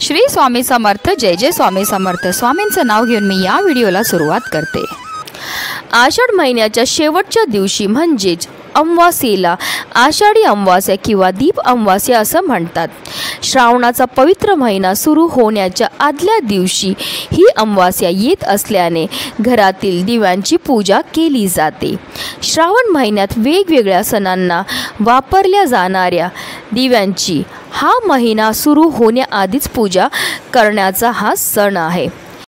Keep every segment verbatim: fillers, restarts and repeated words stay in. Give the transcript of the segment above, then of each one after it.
श्री स्वामी समर्थ। जय जय स्वामी समर्थ। स्वामींचं नाव घेऊन मी या व्हिडिओला सुरुवात करते। आषाढ महिन्याच्या शेवटच्या दिवशी म्हणजेच अमावास्येला आषाढी अमावास्या किंवा दीप अमावास्या असं म्हणतात। श्रावणाचा पवित्र महिना सुरू होण्याच्या आदल्या दिवशी ही अमावास्या येत असल्याने घरातील दिव्यांची पूजा केली जाते। श्रावण महिन्यात वेगवेगळ्या सणांना वापरल्या जाणाऱ्या दिव्यांची हा महिना सुरू होण्याआधीच पूजा करण्याचा हा सण आहे।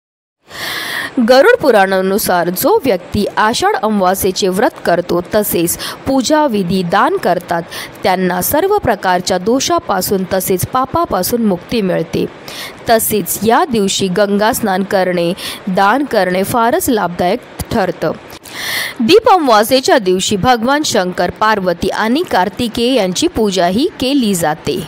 गरुड पुराणानुसार जो व्यक्ती आषाढ अमावास्येचे व्रत करतो तसेच पूजा विधी दान करतात त्यांना सर्व प्रकारच्या दोषापासून तसेच पापापासून मुक्ती मिळते। तसेच या दिवशी गंगा स्नान करणे दान करणे फारच लाभदायक ठरतं। दीप अमावास्येच्या दिवशी भगवान शंकर पार्वती आणि कार्तिकेय यांची पूजाही केली जाते।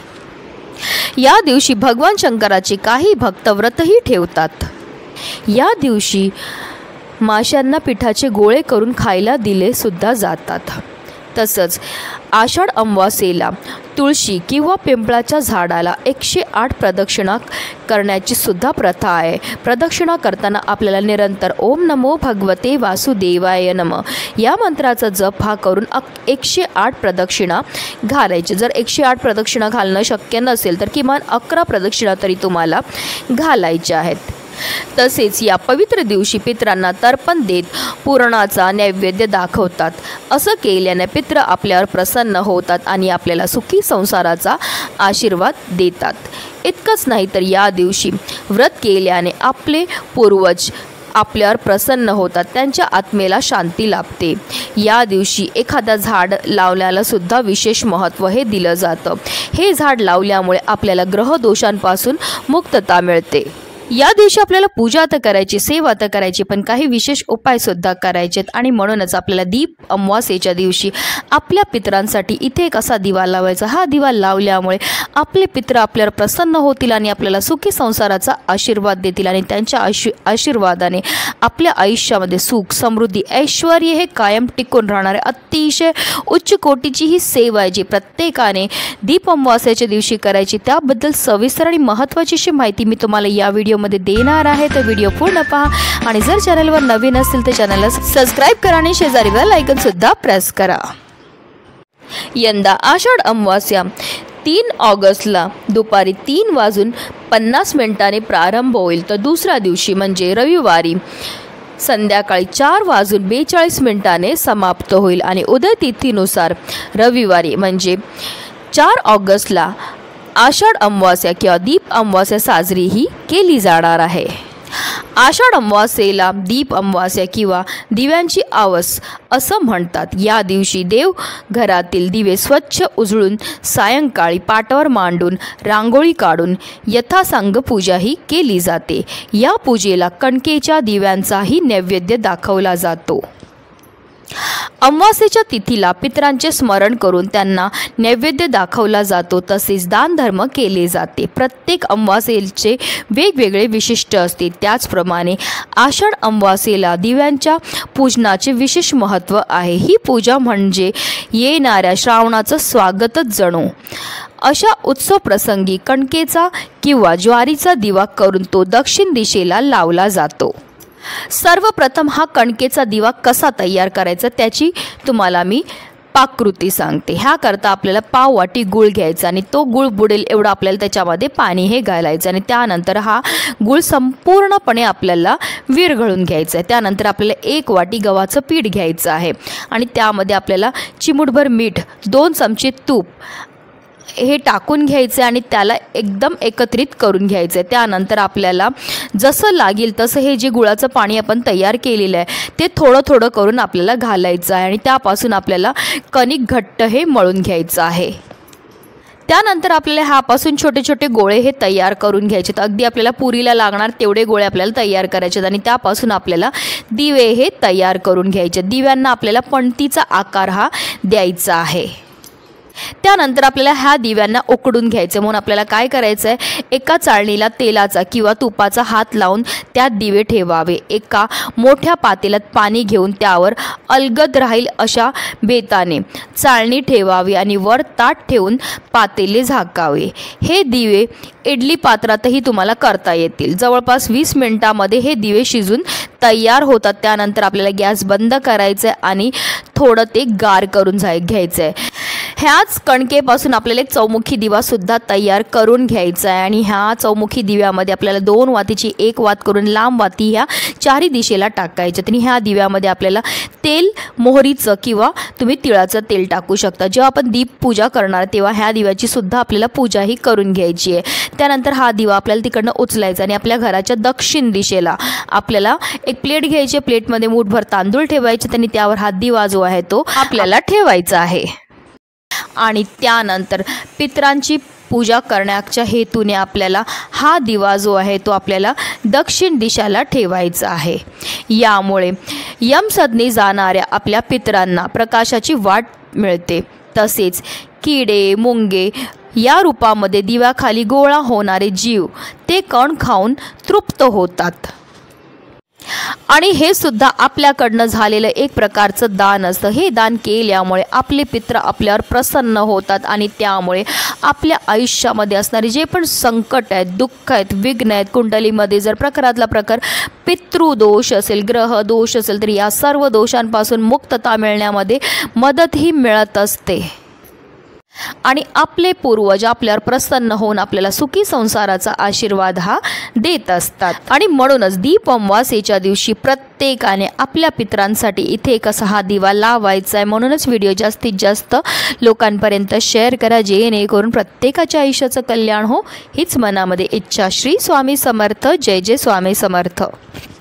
या दिवशी भगवान शंकराचे काही भक्त व्रतही ठेवतात। या दिवशी माशांना पिठाचे गोळे करून खायला दिले सुद्धा जातात। तसंच आषाढ अमावास्येला तुळशी किंवा पिंपळाच्या झाडाला एकशे आठ प्रदक्षिणा करण्याची सुद्धा प्रथा आहे। प्रदक्षिणा करताना आपल्याला निरंतर ओम नमो भगवते वासुदेवाय नमः या मंत्राचा जप हा करून एकशे आठ प्रदक्षिणा घालायचे। जर एकशे आठ प्रदक्षिणा घालणं शक्य नसेल तर किमान अकरा प्रदक्षिणा तरी तुम्हाला घालायच्या आहेत। तसेच या पवित्र दिवशी पितरांना तर्पण देत पुरणाचा नैवेद्य दाखवतात। असं केल्याने पित्र आपल्यावर प्रसन्न होतात आणि आपल्याला सुखी संसाराचा आशीर्वाद देतात। इतकंच नाही तर या दिवशी व्रत केल्याने आपले पूर्वज आपल्यावर प्रसन्न होतात, त्यांच्या आत्मेला शांती लाभते। या दिवशी एखादा झाड लावल्याला सुद्धा विशेष महत्त्व हे दिलं जातं। हे झाड लावल्यामुळे आपल्याला ग्रहदोषांपासून मुक्तता मिळते। या दिवशी आपल्याला पूजा तर करायची, सेवा तर करायची, पण काही विशेष उपाय सुद्धा करायचे आणि म्हणूनच आपल्याला दीप अमावास्येच्या दिवशी आपल्या पितरांसाठी इथे एक असा दिवा लावायचा। हा दिवा लावल्यामुळे आपले पित्र आपल्यावर प्रसन्न होतील आणि आपल्याला सुखी संसाराचा आशीर्वाद देतील आणि त्यांच्या आशी आशीर्वादाने आपल्या आयुष्यामध्ये सुख समृद्धी ऐश्वर हे कायम टिकून राहणारे अतिशय उच्च कोटीची ही सेवा आहे जी प्रत्येकाने दीप अमावास्येच्या दिवशी करायची। त्याबद्दल सविस्तर आणि महत्त्वाची अशी माहिती मी तुम्हाला या व्हिडिओ मध्ये देणार आहे, तर व्हिडिओ पूर्ण पहा आणि जर चॅनलवर नवीन असेल तर चॅनलला सबस्क्राइब करा आणि शेजारी बेल आयकॉन सुद्धा प्रेस करा। यंदा आषाढ अमावास्या तीन ऑगस्टला दुपारी तीन वाजून पन्नास मिनिटांनी प्रारंभ होईल, तर दुसऱ्या दिवशी म्हणजे रविवारी संध्याकाळी चार वाजून बेचाळीस मिनिटांनी समाप्त होईल आणि उदय तिथीनुसार रविवारी म्हणजे चार ऑगस्टला आषाढ अमावास्या किंवा दीप अमावास्या साजरी ही केली जाणार आहे। आषाढ अमावास्येला दीप अमावास्या किंवा दिव्यांची आवास असं म्हणतात। या दिवशी देव घरातील दिवे स्वच्छ उजळून सायंकाळी पाटावर मांडून रांगोळी काढून यथासांग पूजा ही केली जाते। या पूजेला कणकेच्या दिव्यांचाही नैवेद्य दाखवला जातो। अमावास्येच्या तिथीला पितरांचे स्मरण करून त्यांना नैवेद्य दाखवला जातो, तसेच दानधर्म केले जाते। प्रत्येक अमावास्येचे वेगवेगळे विशिष्ट असते। त्याचप्रमाणे आषाढ अमावास्येला दिव्यांच्या पूजनाचे विशेष महत्त्व आहे। ही पूजा म्हणजे येणाऱ्या श्रावणाचं स्वागतच जणू। अशा उत्सव प्रसंगी कणकेचा किंवा ज्वारीचा दिवा करून तो दक्षिण दिशेला लावला जातो। सर्वप्रथम हा कणकेचा दिवा कसा तयार करायचा त्याची तुम्हाला मी पाककृती सांगते। ह्याकरता आपल्याला पाव वाटी गूळ घ्यायचा आणि तो गूळ बुडेल एवढं आपल्याला त्याच्यामध्ये पाणी हे घालायचं आणि त्यानंतर हा गूळ संपूर्णपणे आपल्याला विरघळून घ्यायचा आहे। त्यानंतर आपल्याला एक वाटी गव्हाचं पीठ घ्यायचं आहे आणि त्यामध्ये आपल्याला चिमूटभर मीठ, दोन चमचे तूप हे टाकून घ्यायचे आणि त्याला एकदम एकत्रित करून घ्यायचे। त्यानंतर आपल्याला जसं लागेल तसं हे जे गुळाचं पाणी आपण तयार केलेलं आहे ते थोडं थोडं करून आपल्याला घालायचं आहे आणि त्यापासून आपल्याला कणिक घट्ट हे मळून घ्यायचं आहे। त्यानंतर आपल्याला ह्यापासून छोटे छोटे गोळे हे तयार करून घ्यायचे। अगदी आपल्याला पुरीला लागणार तेवढे गोळे आपल्याला तयार करायचे आणि त्यापासून आपल्याला दिवे हे तयार करून घ्यायचे। दिव्यांना आपल्याला पणतीचा आकार हा द्यायचा आहे। त्यानंतर आपल्याला ह्या दिव्यांना उकडून घ्यायचं, म्हणून आपल्याला काय करायचं आहे, एका चाळणीला तेलाचा किंवा तुपाचा हात लावून त्यात दिवे ठेवावे. एका मोठ्या पातेल्यात पाणी घेऊन त्यावर अलगद राहील अशा बेताने चाळणी ठेवावी आणि वर ताट ठेवून पातेले झाकावे. हे दिवे इडली पात्रातही तुम्हाला करता येतील. जवळपास वीस मिनिटांमध्ये हे दिवे शिजून तयार होतात. त्यानंतर आपल्याला गॅस बंद करायचा आहे आणि थोडं ते गार करून जाय घ्यायचं आहे. ह्याच कणकेपासून आपल्याला एक चौमुखी दिवासुद्धा तयार करून घ्यायचा आहे आणि ह्या चौमुखी दिव्यामध्ये आपल्याला दोन वातीची एक वात करून लांब वाती ह्या चारी दिशेला टाकायच्या. आणि ह्या दिव्यामध्ये आपल्याला तेल मोहरीचं किंवा तुम्ही तिळाचं तेल टाकू शकता. जेव्हा आपण दीप पूजा करणार तेव्हा ह्या दिव्याची सुद्धा आपल्याला पूजाही करून घ्यायची आहे. त्यानंतर हा दिवा आपल्याला तिकडनं उचलायचा आणि आपल्या घराच्या दक्षिण दिशेला आपल्याला एक प्लेट घ्यायची. प्लेटमध्ये मूठभर तांदूळ ठेवायचे आणि त्यावर हा दिवा जो आहे तो आपल्याला ठेवायचा आहे. आणि त्यानंतर पितरांची पूजा करण्याच्या हेतूने आपल्याला हा दिवा जो आहे तो आपल्याला दक्षिण दिशेला ठेवायचा आहे. यामुळे यमसदनी जाणाऱ्या आपल्या पितरांना प्रकाशाची वाट मिळते. तसेच किडे मुंगे या रूपामध्ये दिव्याखाली गोळा होणारे जीव ते कण खाऊन तृप्त होतात. आणि हे सुद्धा आपल्याकडनं झालेलं एक प्रकारचं दान असतं. हे दान केल्यामुळे आपले पित्र आपल्यावर प्रसन्न होतात आणि त्यामुळे आपल्या आयुष्यामध्ये असणारे जे पण संकट आहेत, दुःख आहेत, विघ्न आहेत, कुंडलीमध्ये जर प्रकारातला प्रकार पितृदोष असेल, ग्रह दोष असेल, तर या सर्व दोषांपासून मुक्तता मिळण्यामध्ये मदतही मिळत असते. आणि आपले पूर्वज आपल्यावर प्रसन्न होऊन आपल्याला सुखी संसाराचा आशीर्वाद हा देत असतात. आणि म्हणूनच दीप अमावास्येच्या दिवशी प्रत्येकाने आपल्या पितरांसाठी इथे एक असा हा दिवा लावायचा आहे. म्हणूनच व्हिडिओ जास्तीत जास्त लोकांपर्यंत शेअर करा, जेणेकरून प्रत्येकाच्या आयुष्याचं कल्याण हो हीच मनामध्ये इच्छा. श्री स्वामी समर्थ. जय जय स्वामी समर्थ.